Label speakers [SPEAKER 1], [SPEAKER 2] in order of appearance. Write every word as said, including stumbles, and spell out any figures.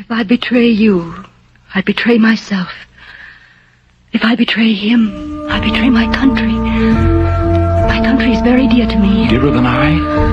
[SPEAKER 1] If I betray you, I betray myself. If I betray him, I betray my country. My country is very dear to me.
[SPEAKER 2] Dearer than I?